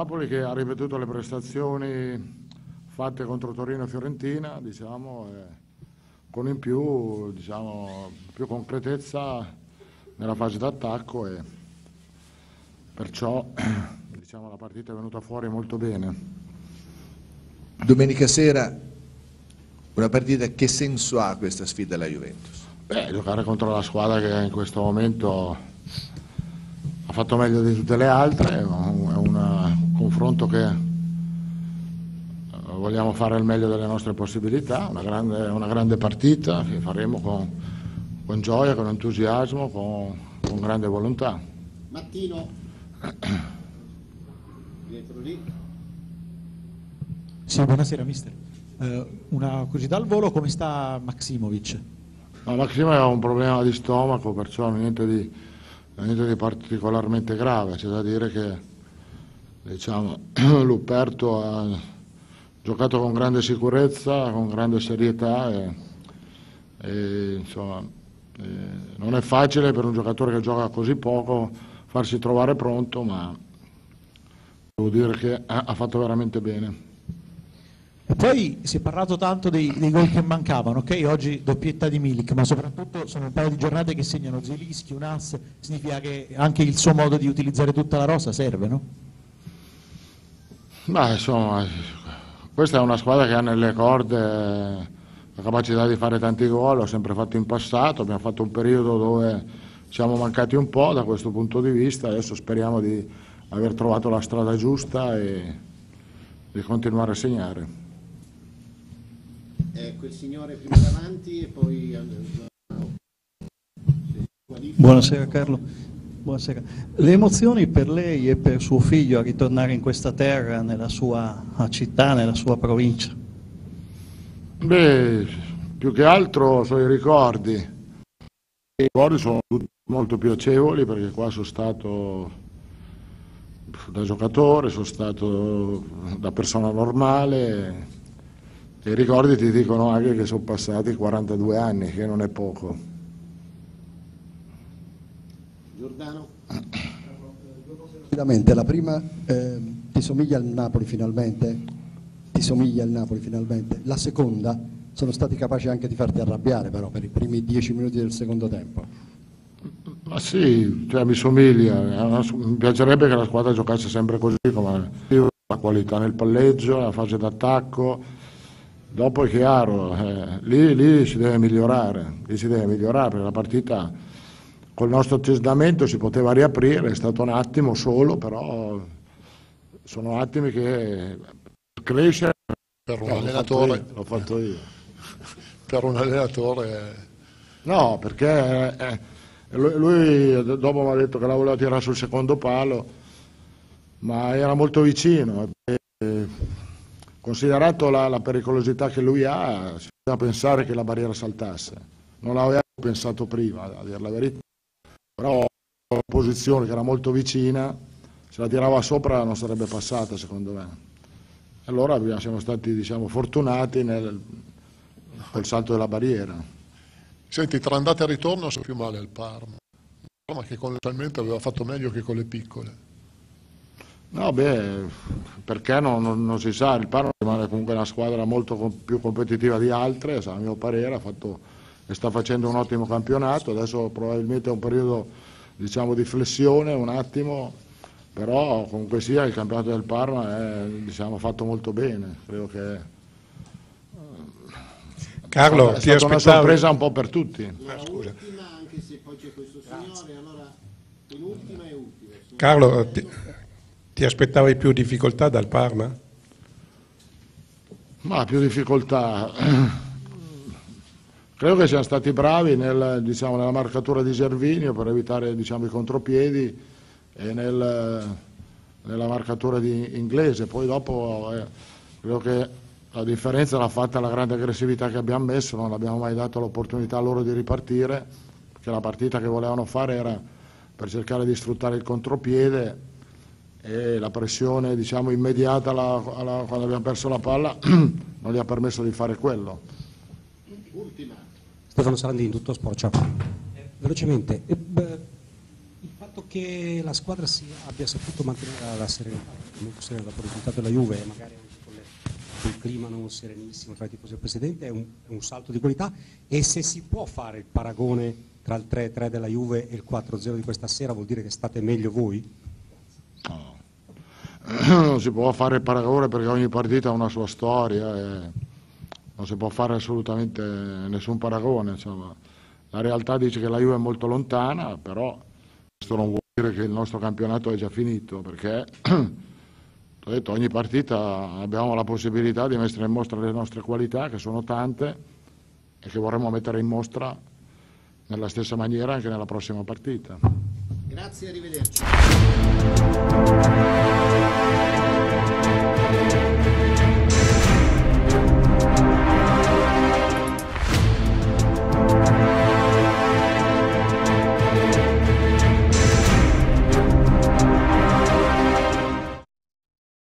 Napoli che ha ripetuto le prestazioni fatte contro Torino e Fiorentina, diciamo, con in più, diciamo, più concretezza nella fase d'attacco e perciò diciamo, la partita è venuta fuori molto bene. Domenica sera una partita, che senso ha questa sfida alla Juventus? Beh, giocare contro la squadra che in questo momento ha fatto meglio di tutte le altre, è un confronto che vogliamo fare il meglio delle nostre possibilità, una grande partita che faremo con gioia, con entusiasmo, con grande volontà. Mattino, dietro lì. Sì, buonasera mister. Una curiosità al volo, come sta Maksimovic? No, Maksimo ha un problema di stomaco, perciò niente di particolarmente grave. C'è da dire che diciamo, Luperto ha giocato con grande sicurezza, con grande serietà e insomma, non è facile per un giocatore che gioca così poco farsi trovare pronto, ma devo dire che ha fatto veramente bene. E poi si è parlato tanto dei gol che mancavano, ok? Oggi doppietta di Milik, ma soprattutto sono un paio di giornate che segnano Zielinski, un ass, significa che anche il suo modo di utilizzare tutta la rosa serve, no? Ma insomma, questa è una squadra che ha nelle corde la capacità di fare tanti gol, l'ho sempre fatto in passato, abbiamo fatto un periodo dove siamo mancati un po' da questo punto di vista, adesso speriamo di aver trovato la strada giusta e di continuare a segnare. Quel signore prima davanti e poi... Buonasera Carlo. Buonasera. Le emozioni per lei e per suo figlio a ritornare in questa terra, nella sua città, nella sua provincia? Beh, più che altro sono i ricordi. I ricordi sono tutti molto piacevoli perché qua sono stato da giocatore, sono stato da persona normale e i ricordi ti dicono anche che sono passati 42 anni, che non è poco. Giordano? Rapidamente, la prima, ti somiglia al Napoli finalmente? Ti somiglia al Napoli finalmente? La seconda, sono stati capaci anche di farti arrabbiare però per i primi 10 minuti del secondo tempo. Ma sì, cioè, mi somiglia, mi piacerebbe che la squadra giocasse sempre così, come la qualità nel palleggio, la fase d'attacco. Dopo è chiaro, lì si deve migliorare, perché la partita col nostro atteggiamento si poteva riaprire, è stato un attimo solo, però sono attimi che per crescere per un allenatore l'ho fatto io. Per un allenatore no, perché lui dopo mi ha detto che la voleva tirare sul secondo palo, ma era molto vicino. Considerato la pericolosità che lui ha, si poteva pensare che la barriera saltasse. Non l'avevo pensato prima, a dire la verità, però la posizione che era molto vicina, se la tirava sopra non sarebbe passata secondo me. Allora siamo stati, diciamo, fortunati col salto della barriera. Senti, tra andata e ritorno sono più male al Parma. Il Parma che concretamente aveva fatto meglio che con le piccole. No, beh, perché non si sa, il Parma rimane comunque una squadra molto più competitiva di altre, a mio parere, e sta facendo un ottimo campionato, adesso probabilmente è un periodo, diciamo, di flessione, un attimo, però comunque sia il campionato del Parma è, diciamo, fatto molto bene, credo che Carlo, è stata una sorpresa un po' per tutti. Scusa. Ultima, anche se poi c'è questo signore, allora penultima e ultima. Carlo, ti aspettavi più difficoltà dal Parma? Ma più difficoltà. Credo che siamo stati bravi diciamo, nella marcatura di Gervinho per evitare, diciamo, i contropiedi e nella marcatura di Inglese. Poi dopo credo che la differenza l'ha fatta la grande aggressività che abbiamo messo, non abbiamo mai dato l'opportunità loro di ripartire, perché la partita che volevano fare era per cercare di sfruttare il contropiede e la pressione, diciamo, immediata quando abbiamo perso la palla non gli ha permesso di fare quello. Ultima. Stefano Sarandini, Tutto Sport, ciao. Velocemente, il fatto che la squadra abbia saputo mantenere la serenità molto sereno dopo il risultato della Juve e magari anche con il clima non serenissimo tra i tifosi e il Presidente, è un salto di qualità. E se si può fare il paragone tra il 3-3 della Juve e il 4-0 di questa sera, vuol dire che state meglio voi? No. Non si può fare il paragone perché ogni partita ha una sua storia e non si può fare assolutamente nessun paragone, insomma. La realtà dice che la Juve è molto lontana, però questo non vuol dire che il nostro campionato è già finito, perché ho detto, ogni partita abbiamo la possibilità di mettere in mostra le nostre qualità, che sono tante, e che vorremmo mettere in mostra nella stessa maniera anche nella prossima partita. Grazie, arrivederci.